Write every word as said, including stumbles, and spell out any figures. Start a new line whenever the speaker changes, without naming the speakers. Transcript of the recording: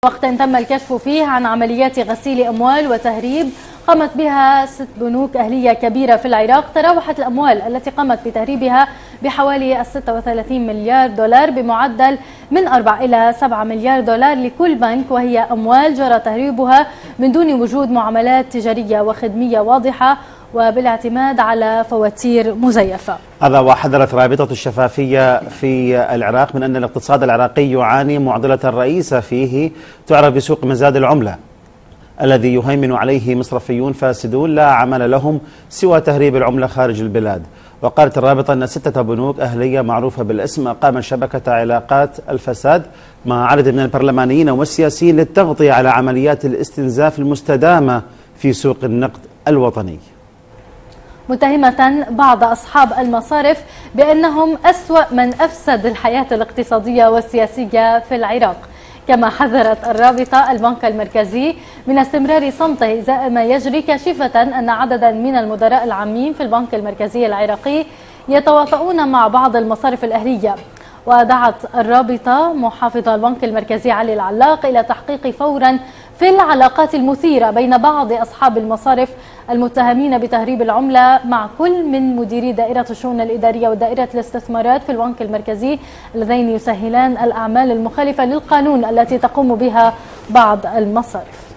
وقت تم الكشف فيه عن عمليات غسيل أموال وتهريب قامت بها ست بنوك أهلية كبيرة في العراق. تراوحت الأموال التي قامت بتهريبها بحوالي ستة وثلاثين مليار دولار بمعدل من أربعة إلى سبعة مليار دولار لكل بنك، وهي أموال جرى تهريبها من دون وجود معاملات تجارية وخدمية واضحة وبالاعتماد على فواتير مزيفة.
هذا وحذرت رابطة الشفافية في العراق من أن الاقتصاد العراقي يعاني معضلة رئيسة فيه تعرف بسوق مزاد العملة الذي يهيمن عليه مصرفيون فاسدون لا عمل لهم سوى تهريب العملة خارج البلاد. وقالت الرابطة أن ستة بنوك أهلية معروفة بالاسم أقام شبكة علاقات الفساد مع عدد من البرلمانيين والسياسيين للتغطية على عمليات الاستنزاف المستدامة في سوق النقد الوطني،
متهمة بعض أصحاب المصارف بأنهم أسوأ من أفسد الحياة الاقتصادية والسياسية في العراق. كما حذرت الرابطة البنك المركزي من استمرار صمته إزاء ما يجري، كاشفة أن عددا من المدراء العامين في البنك المركزي العراقي يتواطؤون مع بعض المصارف الأهلية. ودعت الرابطة محافظ البنك المركزي علي العلاق إلى تحقيق فورا في العلاقات المثيرة بين بعض أصحاب المصارف المتهمين بتهريب العملة مع كل من مديري دائرة الشؤون الإدارية ودائرة الاستثمارات في البنك المركزي اللذين يسهلان الأعمال المخالفة للقانون التي تقوم بها بعض المصارف.